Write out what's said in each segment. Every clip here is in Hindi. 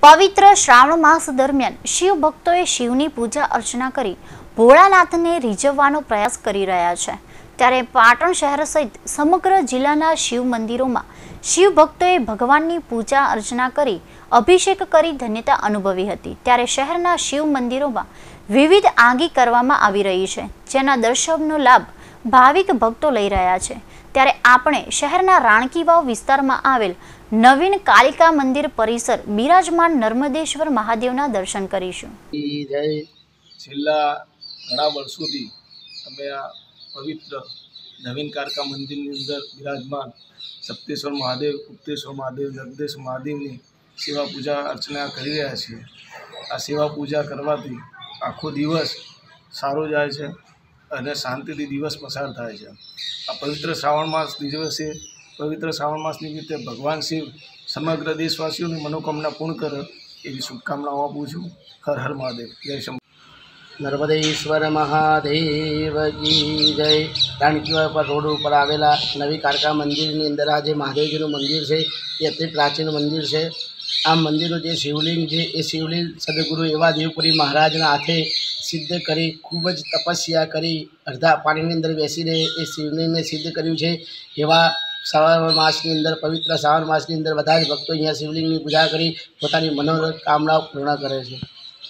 पवित्र श्रावण मास दरमियान शिव भक्तोए शिवनी पूजा अर्चना करी भोळानाथने રીઝવવાનો प्रयास કરી રહ્યા છે। ત્યારે પાટણ શહેર સહિત સમગ્ર જિલ્લાના શિવ મંદિરોમાં शिव भक्तोए भगवाननी पूजा अर्चना करी अभिषेक करी धन्यता अनुभवी हती। त्यारे शहरना शिव मंदिरों में विविध आंगी करवामां आवी रही छे, जेना दर्शननो लाभ भाविक भक्तो लई रह्या छे। त्यारे आपणे शहरना राणकीवाव विस्तारमां आवेल नवीन कालिका मंदिर परिसर बिराजमान नर्मदेश्वर महादेवना दर्शन करीशुं। जय छेल्ला घणा वर्षोथी अमे आ पवित्र नवीन कालिका मंदिरनी अंदर बिराजमान सप्तेश्वर महादेव, गुप्तेश्वर महादेव, जगदेश्वर महादेवनी सेवा पूजा अर्चना करी रह्या छीए। आ सेवा पूजा करवाथी आखो दिवस सारो जाय छे अने शांतिथी दिवस पसार थाय छे। आ पवित्र श्रावण मास दिवसे पवित्र श्रावण मास निमित्ते भगवान शिव समग्र देशवासीओनी मनोकामना पूर्ण करे एवी शुभकामनाओ आपું છું। हर हर महादेव। जय शंभू। नर्मदेश्वर महादेव की जय। राणकीवाव पर रोड पर आवेला नवी कालिका मंदिर अंदर आज महादेवजीनु मंदिर है। ये अति प्राचीन मंदिर है। आ मंदिर जो शिवलिंग है ये शिवलिंग सदगुरु एवं देवपुरी महाराजना हाथे सिद्ध करी खूब ज तपस्या करी अर्धा पानी अंदर बेसीने ये शिवलिंग ने सिद्ध कर्यु छे। एवा श्रावण मास की अंदर पवित्र श्रावण मास की अंदर बधा ज भक्तों अहींया शिवलिंग की पूजा करी पोतानी मनोकामना पूर्ण करे छे।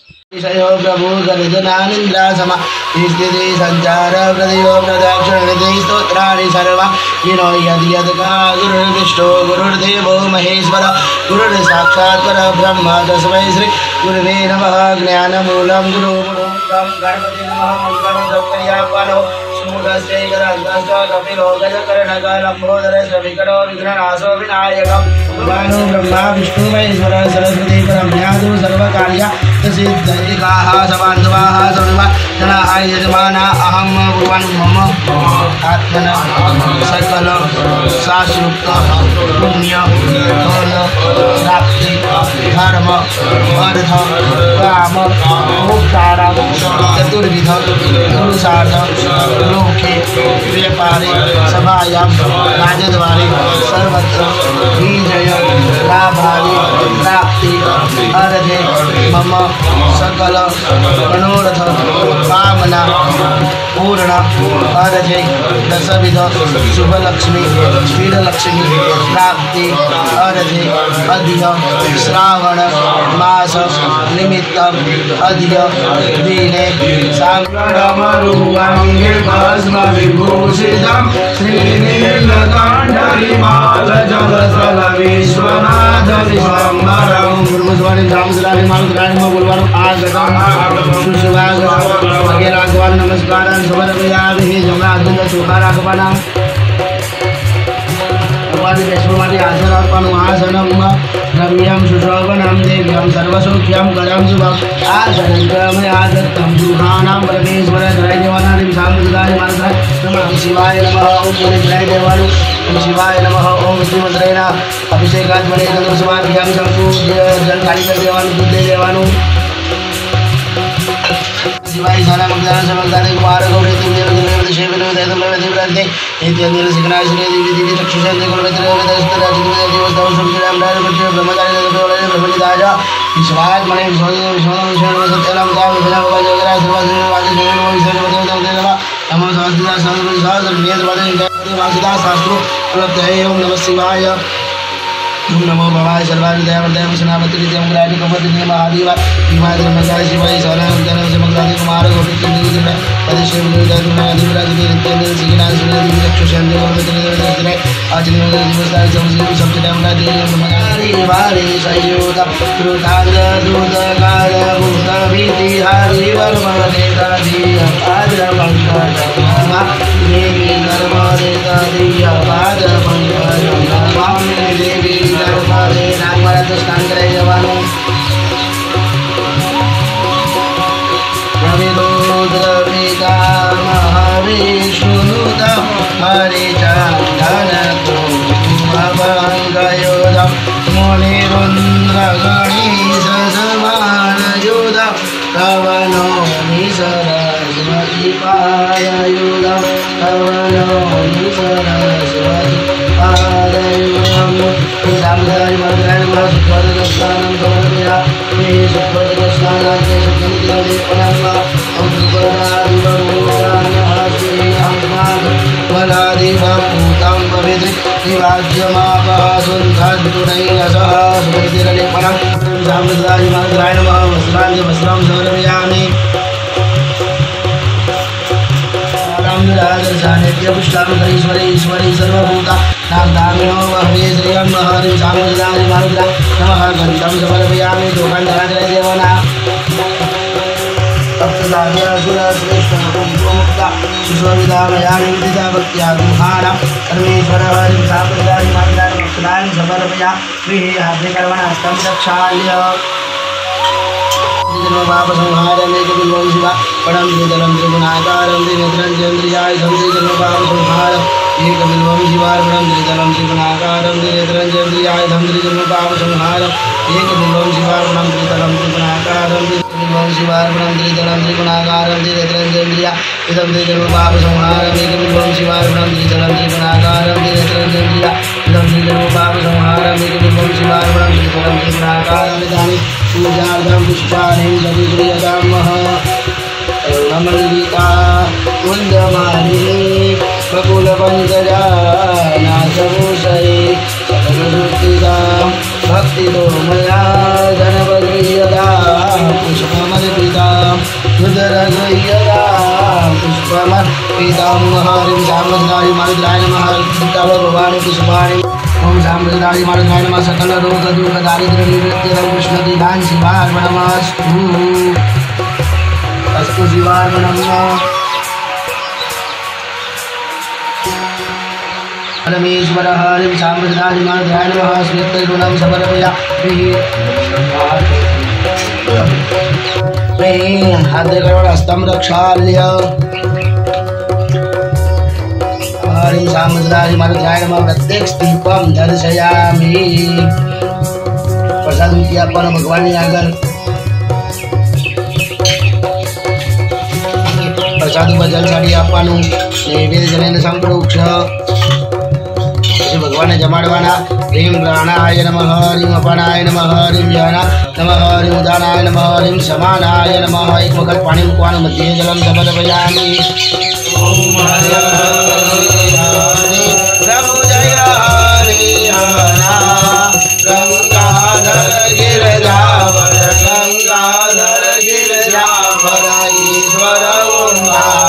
प्रभु गजनानिंद्रा समा स्थिति संचार प्रदेव प्रदक्षिण स्तोत्राणि सर्वा विनो यद यद का गुरुर्विष्णु गुरुर्देवो महेश्वर गुरुर् साक्षात् परब्रह्म तस्मै श्री गुरुवे नमः। ज्ञानमूलं गुरुमूलं गणपति नमः। मंगलं सत्कर्यापनो सुमुखस्ते गरहस्तश्च कपिलो गजकर्णकलम्बोदर श्रविकरो विघ्ननाशो विनायकः भगवानो ब्रह्मा विष्णु महेश्वर सरस्वती परब्रह्मादि सर्वकार्या सिद्धैकाः समान्धवाः सर्वा जनाः यजमाना अहं भगवान् मम आत्मना सकल शास्त्रोक्त पुण्य फल प्राप्ति धर्म अर्थ काम मोक्षाणां चतुर्विध पुरुषार्थ लोके व्यापारे सभायां राजद्वारे सर्वत्र विजय लाभानि प्राप्ति अर्थे मम सकल मनोरथ कामना पूर्ण अर्थे दशविध शुभलक्ष्मी श्रीलक्ष्मी प्राप्ति अर्थे अद्य श्रावण मास निमित्त अद्य दिने विभूषितं विश्वनाथ विश्वम्भरं गुरुस्वामी रामसुरारि मालुरारि गुरुवार नमस्कार आसनम रम्यं सुशोभनं देव्यं सर्वसौख्यं करं शुभम् आसनं गमयादत्तं दुहानां परमेश्वर त्रयदेवानां सामृताय मानसाय नमः शिवाय नमः। ओम त्रयदेवानु ओम शिवाय नमः। ओम श्रीमद्रेण अभिषेकात्मने चंद्रसुमाभ्यां शंकु जल कालिका देवानु देवानु शिवाय सारा मंगला समगदाने कुमार गौरी देव देव शिव देव देव देव देवते नित्य सिकना श्री देवी देवी रक्षिषं गुरुमित्र वेदस्तर राजदेव देवस्ताव संग्राम राज बच्चे ब्रह्मचारी देवले ब्रह्मनिदाया शिवाय मने विष्णु सत्यनाम का विना भगवान सर्व वाजी सर्व देव नमो सहस्रदा सहस्र नियत वादे वासुदा शास्त्रो प्रत्यय ओम नमः शिवाय ओम नमो भवाय सर्वाधिदेव सेनापति नित्यं ग्राहि कपति नियम आदिवा हिमाय ब्रह्मचारी शिवाय साराम जन समग्रादि कुमार गोविंद नित्य पदशे विदुरादि महादिवराज नित्य सिगना सुने दिव्य रक्षण देव मित्र आज दिवसाय समझ सब टाइम का दे ब्रह्मचारी वारे सयोदा कृतांग दूत काल भूत भीति हरि वर्म देता दिया पाद पंकज नमा देवी नर्मदे दिया पाद पंकज नमा देवी नर्मदे नागवाला तो स्नान कराई जवानो रविरुद्रपिता महाविष्णुनुत हरिचन्दन कुङ्कुमभङ्गयुधं मुनिरुन्द्रगणेश समानयुधं कवनोमि सरस्वती पादयुधं कवनोमि सरस्वती पादयुधं ईश्वरी सर्वभूता नागदामिनो वह्वे श्रियं हरिं सामदानि मारुद्रा नमः गन्धं समर्पयामि दोकानदाराय देवना सप्तदाव्यासुरश्रेष्ठमुक्ता शिशुविदामयामि विदिता भक्त्या गुहाणां सर्वेश्वर हरिं सामदानि मारुद्रा भक्तानि समर्पयामि हाते कर्मणास्तं रक्षाल्य जन्मपापसंहारमे कपिलवं शिवा परं त्रिदलं त्रिगुणाकारं त्रिनेत्रञ्चन्द्रियाय त्रिजन्मपापसंहारम् एकबिल्वं शिवार्पणं त्रिदलं त्रिगुणाकारं त्रिनेत्रञ्चन्द्रियाय त्रिजन्मपापसंहारम् एकबिल्वं शिवार्पणं त्रिदलं त्रिगुणाकारं त्रिबिल्वं शिवार्पणं त्रिदलं त्रिगुणाकारं त्रिनेत्रञ्चन्द्रिया इदं त्रिजन्मपापसंहारम् एकबिल्वं शिवार्पणं त्रिदलं त्रिगुणाकारं त्रिनेत्रञ्चन्द्रिया इदं त्रिजन्मपापसंहारम् एकबिल्वं शिवार्पणं त्रिदलं त्रिगुणाकारम् इदानीं पूजार्थं पुष्पाणि दधिक्रियतामः नमलिका कुन्दमालिनी बकुलपङ्कजा नाशभूषये सकलसुष्टितां भक्तितो मया गणपतियदां पुष्पमर्पितां रुद्रगृह्यतां पुष्पमर्पितां हरिं सामदाय मारुद्राय नमः तव भवानि पुष्पाणि ओम सामदाय मारुद्राय नमः सकल रोग दुःख दारिद्र्य निवृत्तिरं कृष्णतीर्थां शिवार्पणमस्तु अस्तु शिवार्पणम् परमेश्वर हरिं सामदाय मारुद्राय नमः श्रीतैगुणं समर्पयामि हाते कर्मणस्तं रक्षाल्य हरिं सामदाय मारुद्राय नमः प्रत्येक दीपम दर्शयामि प्रसाद मूर्ति आपवानो भगवाननी આગળ प्रसाद पर जल साड़ी आपवानुं नैवेद्य जलाઈને સંપ્રોક્ષ પછી ભગવાનને જમાડવાના ह्रीं प्राणाय नमः ह्रीं अपानाय नमः ह्रीं ज्ञाना नमः ह्रीं उदानाय नमः ह्रीं समानाय नमः एक वखत पाणी મૂકવાનું મધ્યે જલમ સમર્પયામિ ओम प्रभु जय हरि हरा गंगाधर गिरजावर गंगाधर गिरजावर ईश्वर ओम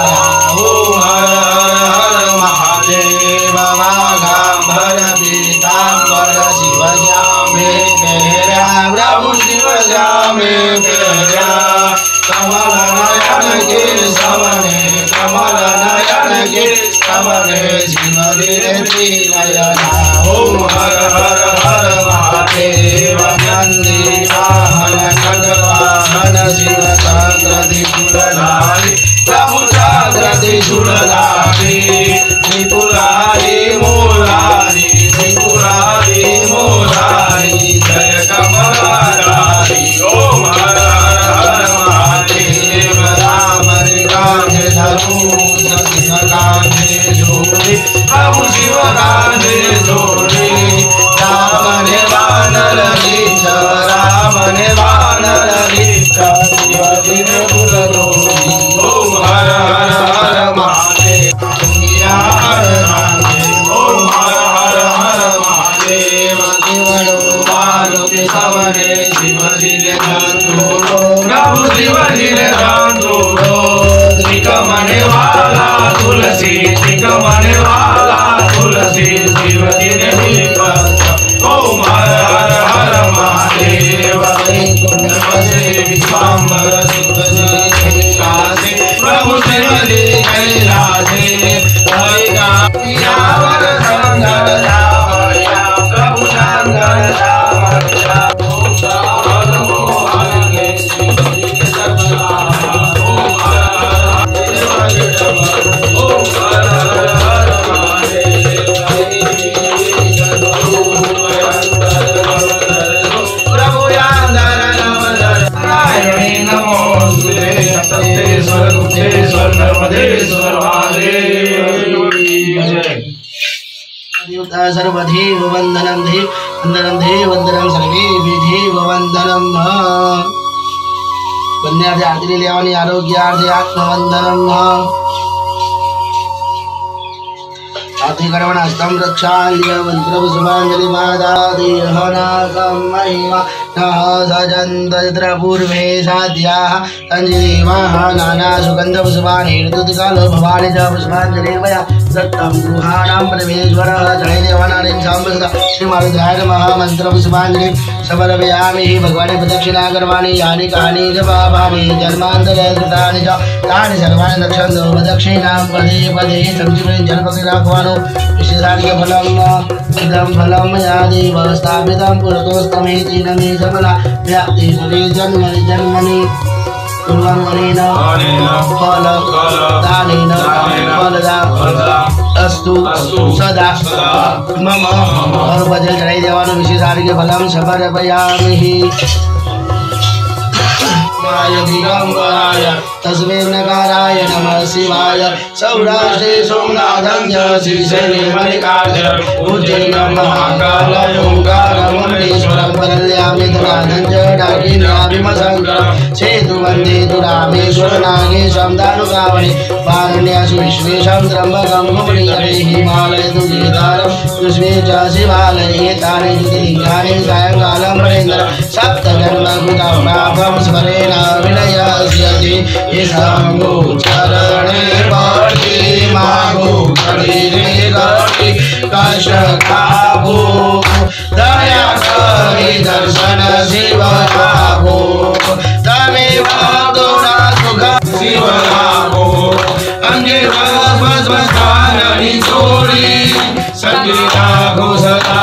हर हर महादेव वाघांबर पीतांबर शिव श्यामे तेरा प्रभु शिव श्यामे तेरा कमल नयन गिर सवने कमल नयन गिर सवने शिव गिरति नयना ओम हर हर हर महादेव नंदी वाहन खगवाहन शिव जागृति सुरधारी प्रभु जागृति सुरधारी त्रिपुरारी मोरारी त्रिपुरारी मोरारी जय कमलारी ओम हर हर हर महादेव राम कांधे धनुष शिव कांधे जोड़ी प्रभु शिव कांधे जोड़ी राम ने वानर रीछ राम ने वानर रीछ शिव जी ने बुलरोड़ी ओम हर हर हर महादेव हर महादेव ओम हर हर हर महादेव शिवलो बालो के सवने शिव जी ने धंधोरो प्रभु शिव जी ने धंधोरो त्रिकमणे वाला तुलसी त्रिकमणे वाला तुलसी शिव जी ने नीलकंठ ओम हर हर हर महादेव कुंड बसे विश्वाम्बर शिव जी कैलासे प्रभु शिव जी कैलासे हरि का यावर संगर सावरिया प्रभु संगर सावरिया ओम हर हर के शिव जी के सर्वदा ओम हर हर ओम हर हर महादेव प्रभु अंदर नारायणी नमोस्तुते सप्तेश्वर गुप्तेश्वर नर्मदेश्वर महादेव सर्वधीव वंदनं धी वंदनम देववंदनम सर्वे देववंदनम पुण्यार्थे आरती लेवानी आरोग्यार्थे आत्मवंदनम आरती करवण हस्तम रक्षाल्य मंत्र पुष्पांजलि मादा देहनाकम महिमा सजंत पूर्वे साध्याः तंजिदेवाः नाना सुगंध पुष्पाणि ऋतुकालो भवानि च पुष्पांजलिर्मया दत्तं गृहाणां परमेश्वरः जय देवानां साम्बसदा श्रीमारुद्राय नमः मंत्र पुष्पांजलि समर्पयामि भगवाने प्रदक्षिणा कर्माणि यानि कानि च पापानि जन्मान्तरे कृतानि च तानि सर्वाणि रक्षन्तु प्रदक्षिणां पदे पदे संजीवनं जलपतिराख्वानो विशेषार्घ्य फलं फलं मया देव स्थापितं पुरतोस्तमेति न मे समला व्याप्ति फले जन्मनि जन्मनि कुर्वन्वनेन फलदानेन फलदा अस्तु सदा मम भगवते जय देवानो विशेषार्घ्य फलं समर्पयामि दिगंबराय तस्मै नकाराय नमः शिवाय सौराष्ट्रे सोमनाथं च श्रीशैले मल्लिकार्जुन उज्जैन महाकाल ओंकार मुंडेश्वरं परल्यामि धनाधं च डाकिन्याभिमशंकरं सेतुवन्दे तु रामेश्वर नागेशं दानुगावने वारण्यासु विश्वेशं त्र्यम्बकं मुनिहरे हिमालय तु केदारं कृष्णे च शिवालये तानि ज्योतिर्लिङ्गानि सायङ्कालं परेन्द्र सप्तजन्मकृतं पापं स्मरेण विनयस्यति ईशांगो चरणे पार्टी मागो शरीरे गति कशकाभो दया करि दर्शन शिवराभो तमेव गुणा सुख शिवराभो अंगे भस्मस्थाननि चोरी संगीता घोषता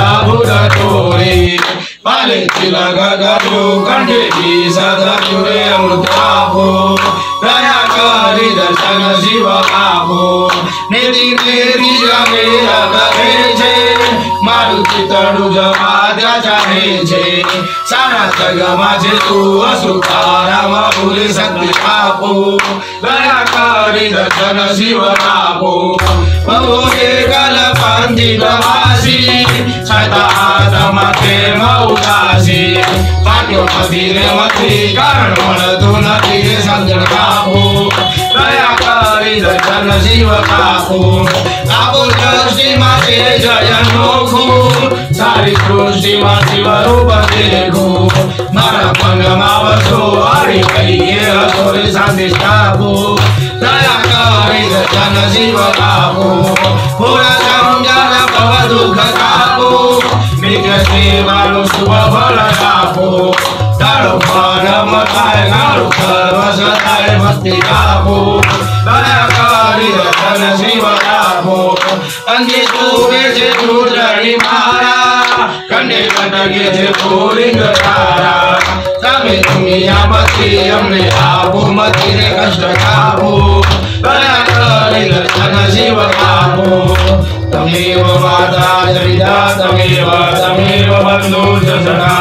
बुधचोरी पाले तिलक गयो कंठे की सदयुरे अमृताभो दया करि दर्शन शिव आपो निधि निधि जगे करे छे मारुति तड़ु जमाद्या चाहे छे सारा जगमा छे तू असुकाराम भूले शक्ति आपो दया करि दर्शन शिव आपो बहुरे कल पंथी प्रवासी छता आत्मते मौदासी पाट्यो मधीरे मथी कारण मणतु नथी समझण कापो दया करि दर्शन शिव कापो आपो दृष्टि माते जय नोखो सारी सृष्टि मा शिव रूप देखो मारा पंगमा वसो हरि कहिए हसोरे शांतिष्ठापो दया करि दर्शन शिव कापो पूरा संजन भव दुख कापो निज सेवानु शुभ फल कापो तारो परम काय गारो सर्व सदाय भक्ति कापो दया करि दर्शन शिव कापो अंगे तुवे छे चूड़णी मारा कंडे कटके छे पुलिंग तारा तमे दुनिया मती हमने आपो मती रे कष्ट कापो दया करि दर्शन शिव कापो तमेव माता पिता तमेव तमेव बंधु च सखा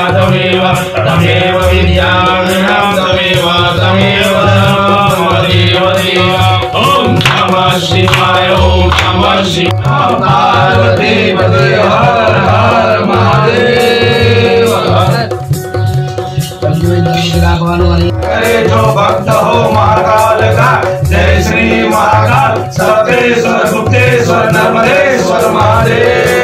तमेव विद्या तमेव तमेव देव देव ओम नमः शिवाय ओम नमः शिवाय पार्वती पते हर हर महादेव करे जो भक्त हो महाकाल का जय श्री महाकाल सर्वेश्वर गुप्तेश्वर नर्मदेश्वर महादेव।